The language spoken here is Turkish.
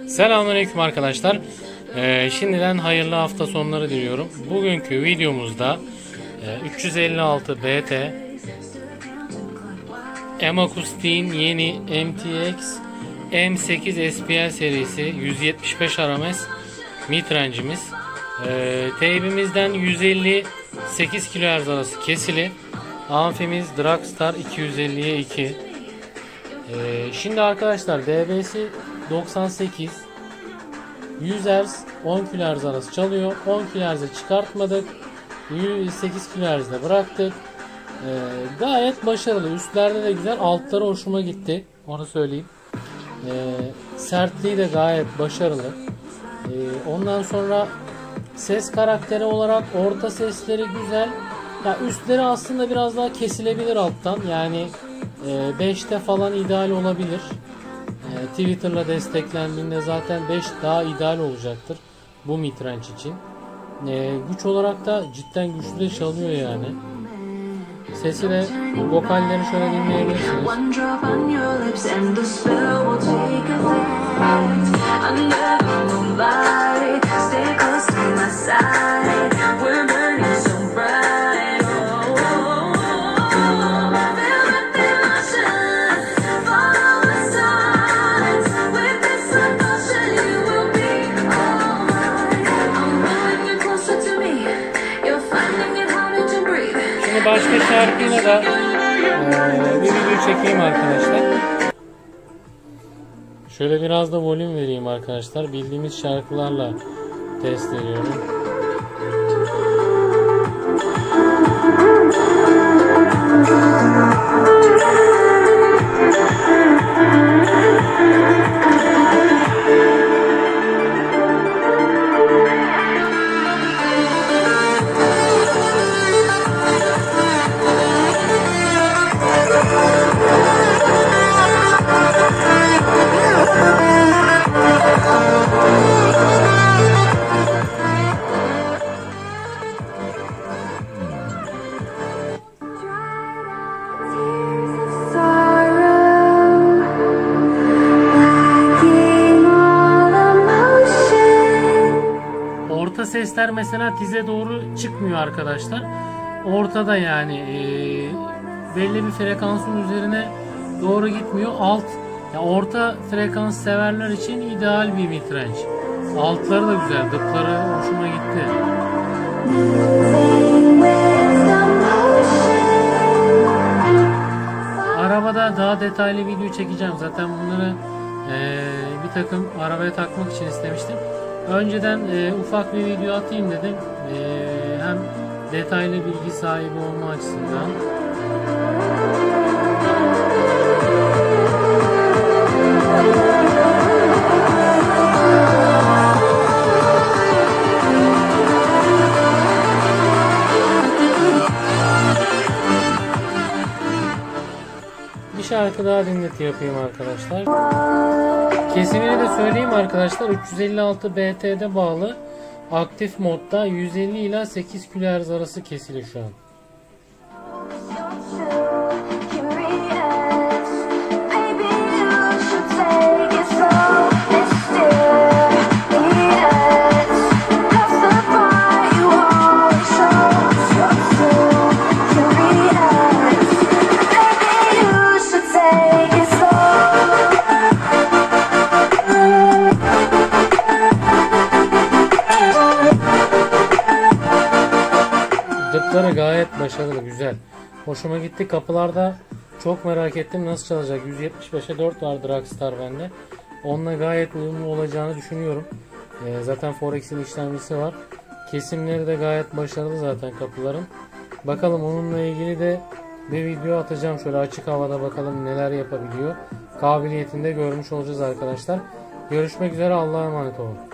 Selamünaleyküm arkadaşlar. Şimdiden hayırlı hafta sonları diliyorum. Bugünkü videomuzda 356 BT M-Akustik'in yeni MTX M8 SPL serisi 175 RMS midrange'imiz. Teybimizden 150-8 kHz arası kesili. Amfimiz Dragstar 250'ye 2. Şimdi arkadaşlar DB'si 98, 100 Hz 10 kHz arası çalıyor. 10 kHz'e çıkartmadık, 8 kHz'de bıraktık. Gayet başarılı. Üstlerde de güzel, altları hoşuma gitti, onu söyleyeyim. Sertliği de gayet başarılı. Ondan sonra ses karakteri olarak orta sesleri güzel. Ya üstleri aslında biraz daha kesilebilir alttan. Yani 5'te falan ideal olabilir. Twitter'la desteklendiğinde zaten 5 daha ideal olacaktır bu midrange için. Güç olarak da cidden güçlü de çalıyor yani. Sesi de, vokalleri şöyle dinleyebilirsiniz. Başka şarkıyla da bir video çekeyim arkadaşlar. Şöyle biraz da volüm vereyim arkadaşlar. Bildiğimiz şarkılarla test ediyorum. Orta sesler mesela tize doğru çıkmıyor arkadaşlar. Ortada yani belli bir frekansın üzerine doğru gitmiyor. Orta frekans severler için ideal bir midrange. Altları da güzel, dıpları hoşuma gitti. Arabada daha detaylı video çekeceğim. Zaten bunları bir takım arabaya takmak için istemiştim. Önceden ufak bir video atayım dedim. Hem detaylı bilgi sahibi olma açısından. Bir şarkı daha dinleti yapayım arkadaşlar. Kesimini de söyleyeyim arkadaşlar. 356 BT'de bağlı. Aktif modda 150 ila 8 kHz arası kesili şu an. Dıpları gayet başarılı, güzel. Hoşuma gitti. Kapılarda çok merak ettim nasıl çalacak. 175'e 4 var Dragstar bende. Onunla gayet uyumlu olacağını düşünüyorum. Zaten Forex'in işlemcisi var. Kesimleri de gayet başarılı zaten kapıların. Bakalım, onunla ilgili de bir video atacağım. Şöyle açık havada bakalım neler yapabiliyor. Kabiliyetini de görmüş olacağız arkadaşlar. Görüşmek üzere. Allah'a emanet olun.